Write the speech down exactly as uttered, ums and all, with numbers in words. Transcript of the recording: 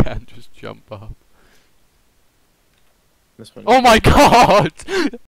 can't just jump up. This one. Oh my god!